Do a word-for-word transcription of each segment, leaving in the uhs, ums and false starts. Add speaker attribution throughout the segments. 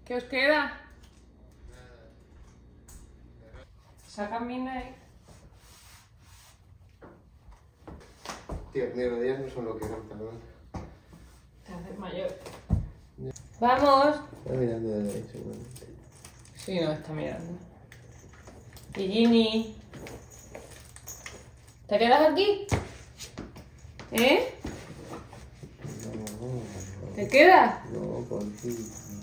Speaker 1: ¿Qué os queda? Saca Midnight.
Speaker 2: Tío, mis rodillas no son lo que eran, perdón.
Speaker 1: Te haces mayor. ¡Vamos!
Speaker 2: Está mirando desde ahí, seguramente.
Speaker 1: Sí, no, está mirando. ¿Y Ginny? ¿Te quedas aquí? ¿Eh?
Speaker 2: No, no.
Speaker 1: ¿Te quedas?
Speaker 2: No, por ti.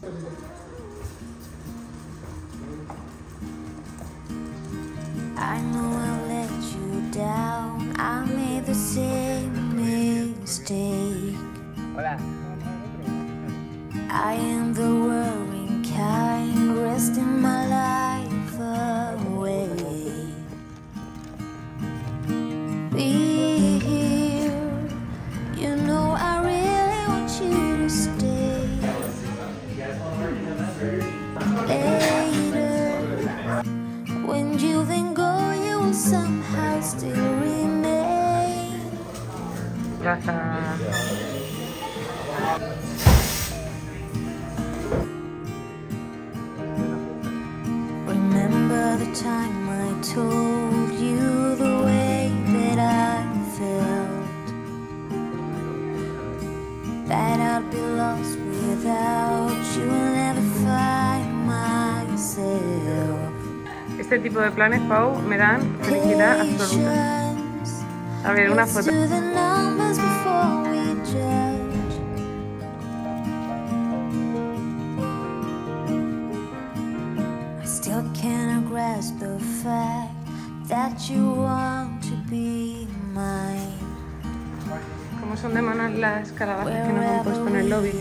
Speaker 3: I know I let you down. I made the same mistake.
Speaker 2: Hola.
Speaker 3: I am the worrying kind, resting my life away. Be here, you know I really want you to stay. Later, when you then go, you will somehow still remain.
Speaker 1: Gracias.
Speaker 3: Remember the time I told you the way that I felt, that I'd be lost without you and never find myself.
Speaker 1: Este tipo de planes, Pau, me dan felicidad absoluta. A ver, una foto. The fact that you want to be mine. ¿Cómo son de manas las calabazas que nos han puesto en el lobby?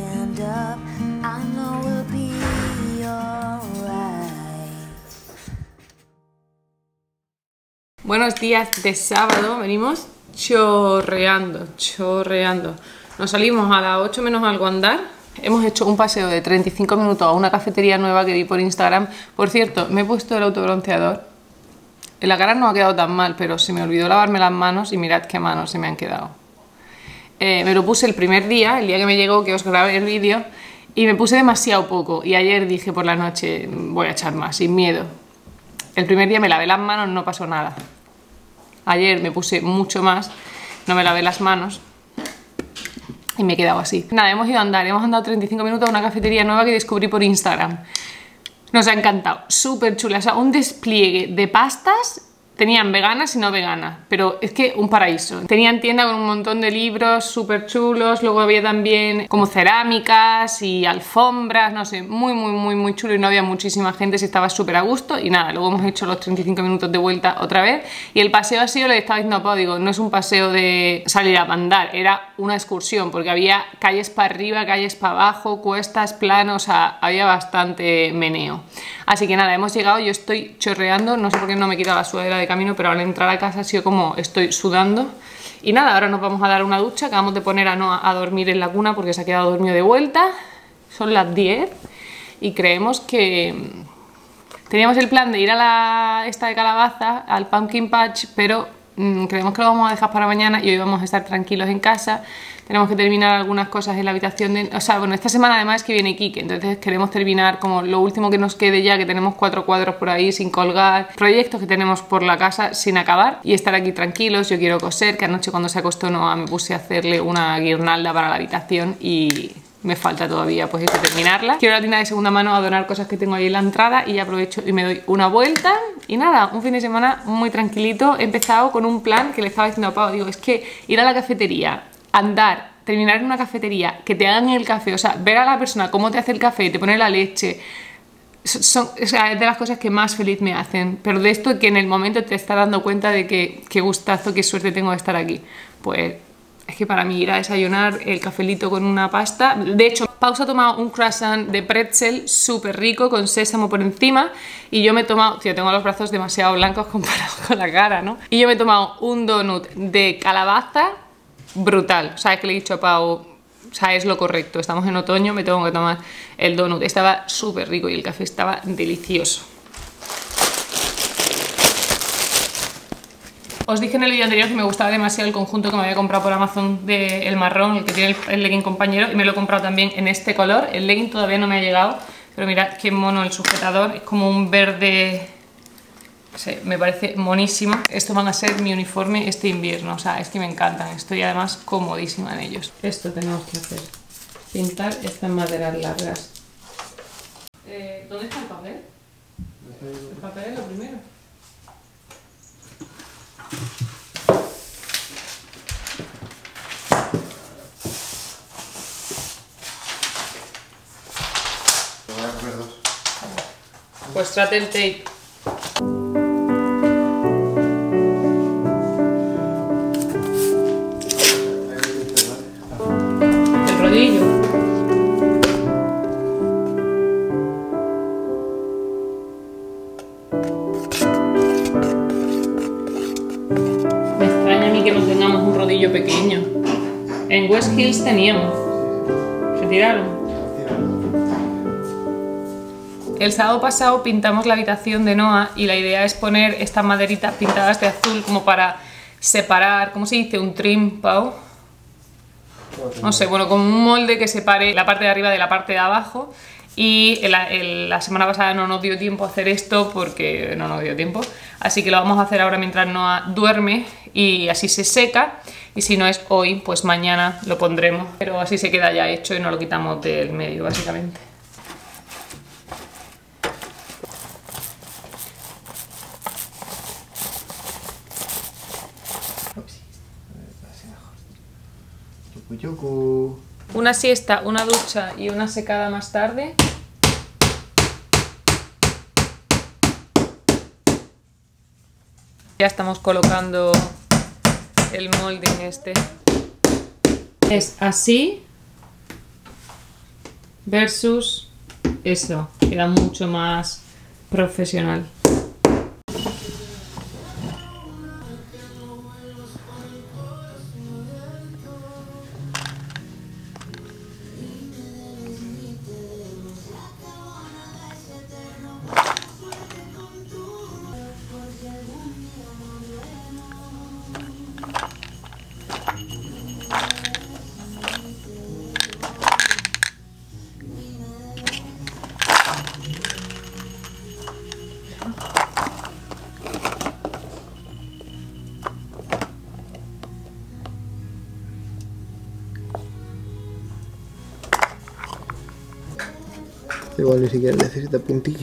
Speaker 1: Buenos días de sábado, venimos chorreando, chorreando. Nos salimos a las ocho menos algo a andar. Hemos hecho un paseo de treinta y cinco minutos a una cafetería nueva que vi por Instagram. Por cierto, me he puesto el autobronceador. En la cara no ha quedado tan mal, pero se me olvidó lavarme las manos y mirad qué manos se me han quedado. Eh, me lo puse el primer día, el día que me llegó, que os grabé el vídeo, y me puse demasiado poco. Y ayer dije por la noche, voy a echar más, sin miedo. El primer día me lavé las manos, no pasó nada. Ayer me puse mucho más, no me lavé las manos. Y me he quedado así. Nada, hemos ido a andar, hemos andado treinta y cinco minutos a una cafetería nueva que descubrí por Instagram. Nos ha encantado, súper chula, o sea, un despliegue de pastas. Tenían veganas y no veganas, pero es que un paraíso. Tenían tienda con un montón de libros súper chulos, luego había también como cerámicas y alfombras, no sé, muy, muy, muy, muy chulo y no había muchísima gente, se estaba súper a gusto y nada, luego hemos hecho los treinta y cinco minutos de vuelta otra vez y el paseo ha sido, le estaba diciendo a Pau, digo, no es un paseo de salir a andar, era una excursión porque había calles para arriba, calles para abajo, cuestas, planos, o sea, había bastante meneo. Así que nada, hemos llegado, yo estoy chorreando, no sé por qué no me he quitado la sudadera de camino, pero al entrar a casa ha sido como estoy sudando. Y nada, ahora nos vamos a dar una ducha, acabamos de poner a Noah a dormir en la cuna porque se ha quedado dormido de vuelta. Son las diez y creemos que teníamos el plan de ir a la esta de calabaza, al Pumpkin Patch, pero mmm, creemos que lo vamos a dejar para mañana y hoy vamos a estar tranquilos en casa. Tenemos que terminar algunas cosas en la habitación de... O sea, bueno, esta semana además es que viene Kike, entonces queremos terminar como lo último que nos quede ya, que tenemos cuatro cuadros por ahí sin colgar, proyectos que tenemos por la casa sin acabar y estar aquí tranquilos. Yo quiero coser, que anoche cuando se acostó Noah me puse a hacerle una guirnalda para la habitación y me falta todavía pues eso, terminarla. Quiero la tienda de segunda mano a donar cosas que tengo ahí en la entrada y aprovecho y me doy una vuelta. Y nada, un fin de semana muy tranquilito. He empezado con un plan que le estaba diciendo a Pau, digo, es que ir a la cafetería, andar, terminar en una cafetería, que te hagan el café, o sea, ver a la persona cómo te hace el café, te pone la leche, son, o sea, es de las cosas que más feliz me hacen, pero de esto que en el momento te estás dando cuenta de que qué gustazo, qué suerte tengo de estar aquí, pues es que para mí ir a desayunar el cafelito con una pasta, de hecho Pau se ha tomado un croissant de pretzel súper rico con sésamo por encima y yo me he tomado, tío, tengo los brazos demasiado blancos comparados con la cara, ¿no? Y yo me he tomado un donut de calabaza brutal, o sea, es que le he dicho a Pau, o sea, es lo correcto, estamos en otoño, me tengo que tomar el donut, estaba súper rico y el café estaba delicioso. Os dije en el vídeo anterior que me gustaba demasiado el conjunto que me había comprado por Amazon del marrón, el que tiene el, el legging compañero, y me lo he comprado también en este color. El legging todavía no me ha llegado, Pero mirad qué mono el sujetador, es como un verde... Sí, me parece monísimo. Estos van a ser mi uniforme este invierno, o sea, es que me encantan. Estoy además comodísima en ellos. Esto tenemos que hacer, pintar estas maderas largas. Eh, ¿Dónde está el papel? El papel es lo primero.
Speaker 2: Voy a comer dos.
Speaker 1: Pues trate el tape. El rodillo. Me extraña a mí que no tengamos un rodillo pequeño. En West Hills teníamos. Se tiraron. El sábado pasado pintamos la habitación de Noah y la idea es poner estas maderitas pintadas de azul como para separar, ¿cómo se dice? Un trim, Pau. No sé, bueno, como un molde que separe la parte de arriba de la parte de abajo. Y el, el, la semana pasada no nos dio tiempo a hacer esto porque no nos dio tiempo. Así que lo vamos a hacer ahora mientras Noah duerme y así se seca. Y si no es hoy, pues mañana lo pondremos. Pero así se queda ya hecho y no lo quitamos del medio, básicamente. Una siesta, una ducha y una secada más tarde. Ya estamos colocando el molding este. Es así versus eso. Queda mucho más profesional.
Speaker 2: Igual ni siquiera necesita puntilla.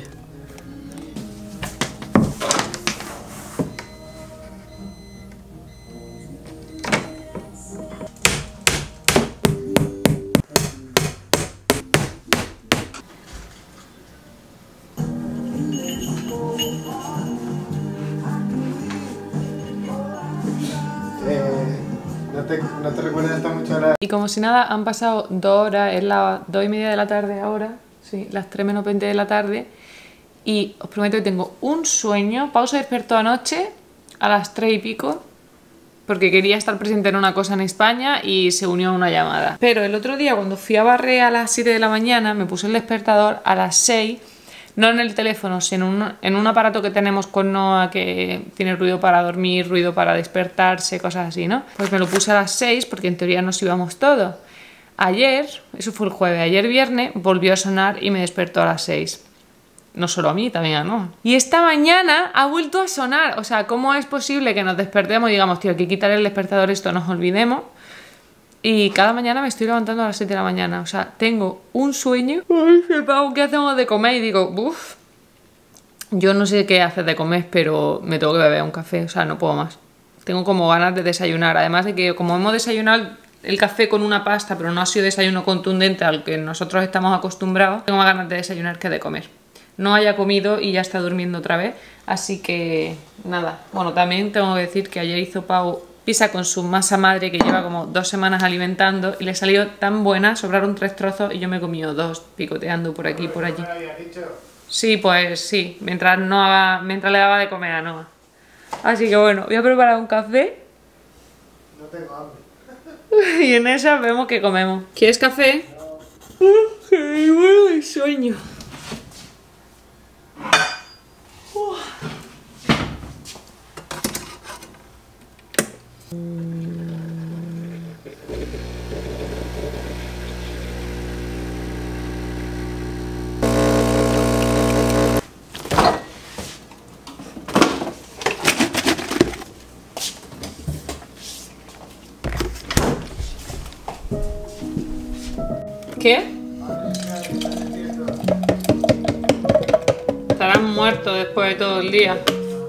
Speaker 2: Eh, ¿no, te, ¿No te recuerdas esta mucho la...
Speaker 1: Y como si nada, han pasado dos horas, es las dos y media de la tarde ahora. Sí, las tres menos veinte de la tarde. Y os prometo que tengo un sueño. Pau se despertó anoche a las tres y pico porque quería estar presente en una cosa en España y se unió a una llamada. Pero el otro día cuando fui a barrer a las siete de la mañana me puse el despertador a las seis, no en el teléfono, sino en un, en un aparato que tenemos con Noah que tiene ruido para dormir, ruido para despertarse, cosas así, ¿no? Pues me lo puse a las seis porque en teoría nos íbamos todos. Ayer, eso fue el jueves, ayer viernes volvió a sonar y me despertó a las seis. No solo a mí, también a Noah. Y esta mañana ha vuelto a sonar. O sea, ¿cómo es posible que nos despertemos y digamos, tío, hay que quitar el despertador, esto nos olvidemos? Y cada mañana me estoy levantando a las siete de la mañana. O sea, tengo un sueño. Ay, ¿qué hacemos de comer? Y digo, uff, yo no sé qué hacer de comer, pero me tengo que beber un café. O sea, no puedo más. Tengo como ganas de desayunar. Además de que como hemos desayunado el café con una pasta, pero no ha sido desayuno contundente al que nosotros estamos acostumbrados, tengo más ganas de desayunar que de comer. No haya comido y ya está durmiendo otra vez, así que nada. Bueno, también tengo que decir que ayer hizo Pau pizza con su masa madre que lleva como dos semanas alimentando y le salió tan buena, sobraron tres trozos y yo me he comido dos, picoteando por aquí y por allí. Sí, pues sí, mientras, no haga, mientras le daba de comer a Noah. Así que bueno, voy a preparar un café.
Speaker 2: No tengo hambre.
Speaker 1: Y en esa vemos qué comemos. ¿Quieres café? No. Uh, ¡Qué bueno el sueño! Uh. ¿Qué? Estarán muertos después de todo el día.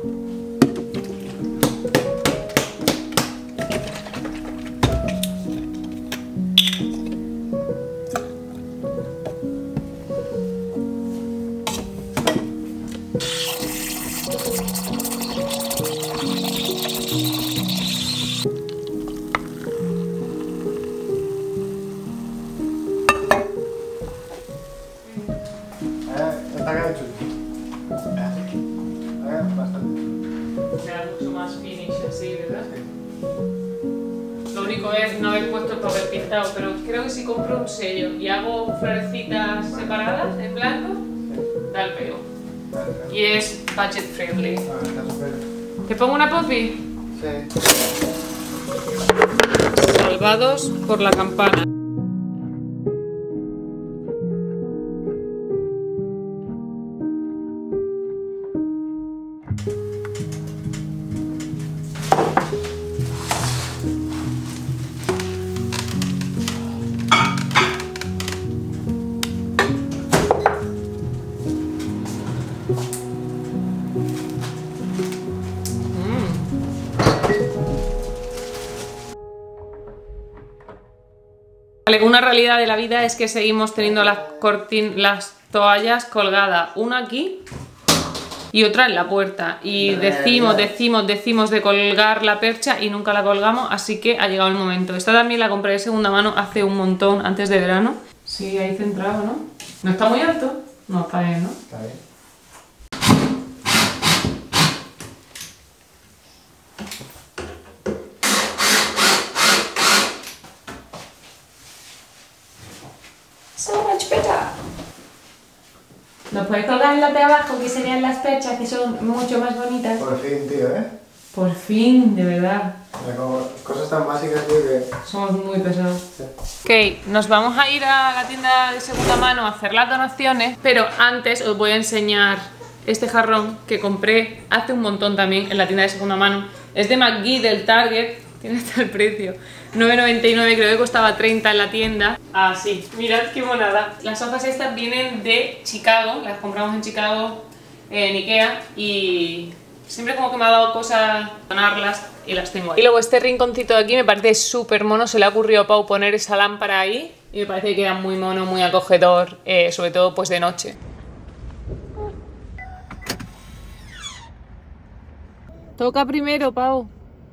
Speaker 2: Está quedando chulo. Bastante.
Speaker 1: Será mucho más finish así, ¿verdad? Lo único es no haber puesto el papel pintado, pero creo que si compro un sello y hago florecitas separadas en blanco, da el pego. Y es budget friendly. ¿Te pongo una poppy?
Speaker 2: Sí.
Speaker 1: Salvados por la campana. Vale, una realidad de la vida es que seguimos teniendo las, cortin las toallas colgadas, una aquí y otra en la puerta. Y decimos, decimos, decimos de colgar la percha y nunca la colgamos, así que ha llegado el momento. Esta también la compré de segunda mano hace un montón, antes de verano. Sí, ahí centrado, ¿no? ¿No está muy alto? No, está bien, ¿no?
Speaker 2: Está bien.
Speaker 1: So much better. Nos puedes colgar en las de abajo, que serían las perchas, que son mucho más bonitas.
Speaker 2: Por fin, tío, ¿eh?
Speaker 1: Por fin, de verdad.
Speaker 2: Como cosas tan básicas, tío, que...
Speaker 1: Somos muy pesados.
Speaker 2: Sí.
Speaker 1: Ok, nos vamos a ir a la tienda de segunda mano a hacer las donaciones, pero antes os voy a enseñar este jarrón que compré hace un montón también en la tienda de segunda mano. Es de McGee del Target, tiene hasta el precio. nueve noventa y nueve, creo que costaba treinta en la tienda. Ah, sí, mirad qué monada. Las hojas estas vienen de Chicago, las compramos en Chicago, en Ikea, y siempre como que me ha dado cosa donarlas y las tengo ahí. Y luego este rinconcito de aquí me parece súper mono, se le ha ocurrido a Pau poner esa lámpara ahí y me parece que queda muy mono, muy acogedor, eh, sobre todo pues de noche. Toca primero, Pau.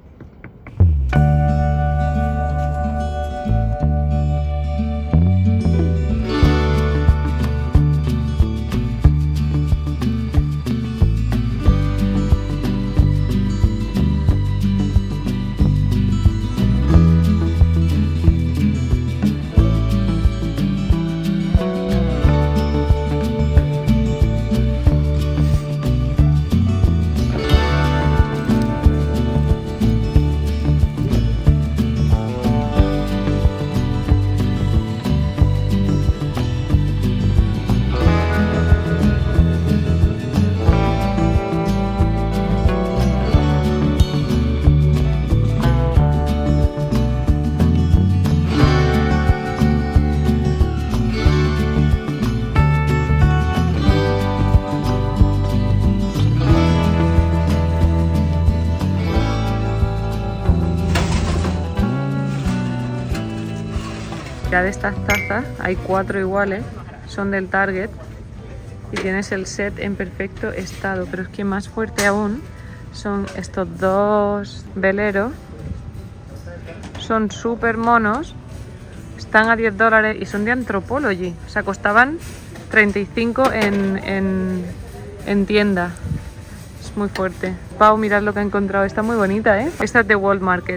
Speaker 1: De estas tazas hay cuatro iguales, son del Target y tienes el set en perfecto estado, pero es que más fuerte aún son estos dos veleros, son súper monos, están a diez dólares y son de Anthropology, o sea, costaban treinta y cinco en, en, en tienda. Es muy fuerte. Pau, mirad lo que ha encontrado, está muy bonita, ¿eh? Esta es de World Market.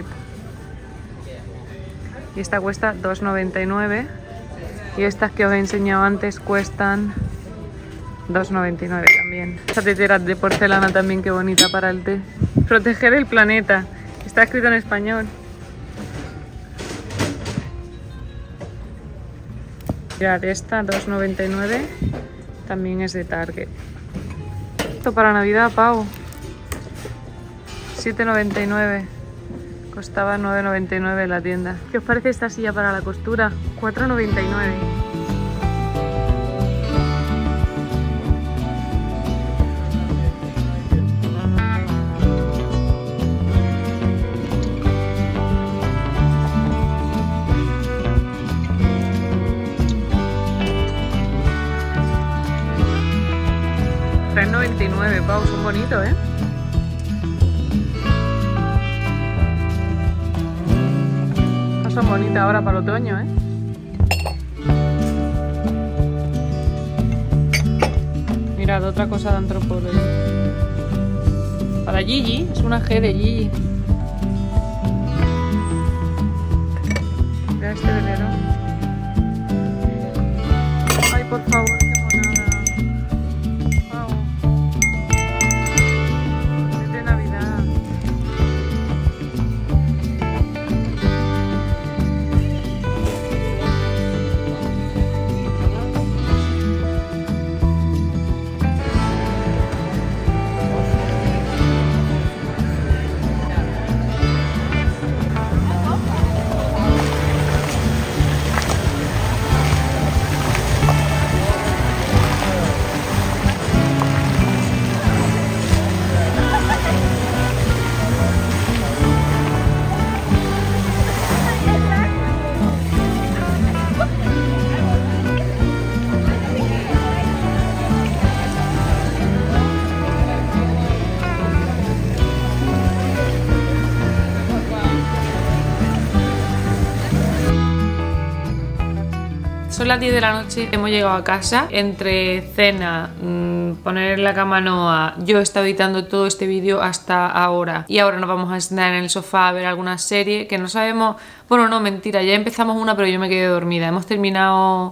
Speaker 1: Y esta cuesta dos noventa y nueve y estas que os he enseñado antes cuestan dos noventa y nueve también. Esta tetera de porcelana también, qué bonita para el té. Proteger el planeta, está escrito en español. Mirad, esta dos noventa y nueve también es de Target. Esto para Navidad, Pau, siete noventa y nueve. Costaba nueve noventa y nueve en la tienda. ¿Qué os parece esta silla para la costura? cuatro noventa y nueve. Wow, son bonitos, ¿eh? Estas son bonitas ahora para el otoño, ¿eh? Mirad, otra cosa de Anthropologie. Para Gigi, es una G de Gigi. Mira este velero. Ay, por favor, qué monada. Wow. Es de Navidad. Son las diez de la noche, hemos llegado a casa. Entre cena, mmm, poner en la cama a Noah, yo he estado editando todo este vídeo hasta ahora. Y ahora nos vamos a sentar en el sofá a ver alguna serie que no sabemos... Bueno, no, mentira, ya empezamos una pero yo me quedé dormida. Hemos terminado...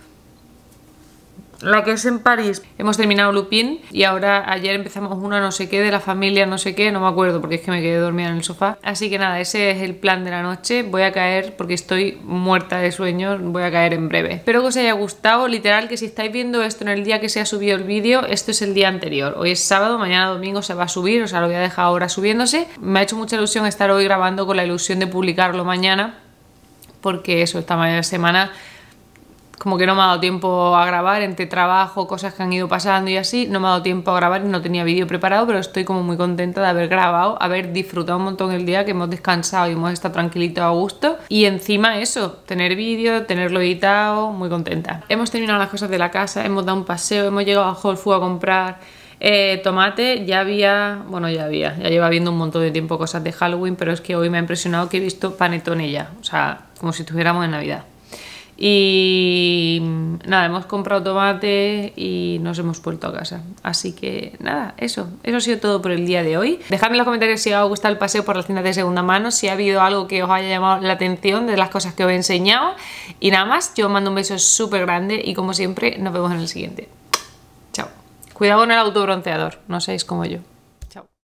Speaker 1: la que es en París. Hemos terminado Lupin y ahora ayer empezamos una no sé qué de la familia no sé qué, no me acuerdo porque es que me quedé dormida en el sofá. Así que nada, ese es el plan de la noche. Voy a caer porque estoy muerta de sueño, voy a caer en breve. Espero que os haya gustado, literal que si estáis viendo esto en el día que se ha subido el vídeo, esto es el día anterior. Hoy es sábado, mañana domingo se va a subir, o sea lo voy a dejar ahora subiéndose. Me ha hecho mucha ilusión estar hoy grabando con la ilusión de publicarlo mañana, porque eso, esta semana... como que no me ha dado tiempo a grabar, entre trabajo, cosas que han ido pasando y así, no me ha dado tiempo a grabar y no tenía vídeo preparado, pero estoy como muy contenta de haber grabado, haber disfrutado un montón el día, que hemos descansado y hemos estado tranquilitos a gusto. Y encima eso, tener vídeo, tenerlo editado, muy contenta. Hemos terminado las cosas de la casa, hemos dado un paseo, hemos llegado a Whole Foods a comprar eh, tomate. Ya había, bueno ya había, ya lleva viendo un montón de tiempo cosas de Halloween, pero es que hoy me ha impresionado que he visto panetone ya, o sea, como si estuviéramos en Navidad. Y nada, hemos comprado tomate y nos hemos vuelto a casa. Así que nada, eso, eso ha sido todo por el día de hoy. Dejadme en los comentarios si os ha gustado el paseo por las tiendas de segunda mano, si ha habido algo que os haya llamado la atención de las cosas que os he enseñado. Y nada más, yo os mando un beso súper grande y como siempre nos vemos en el siguiente. Chao. Cuidado con el autobronceador, no seáis como yo.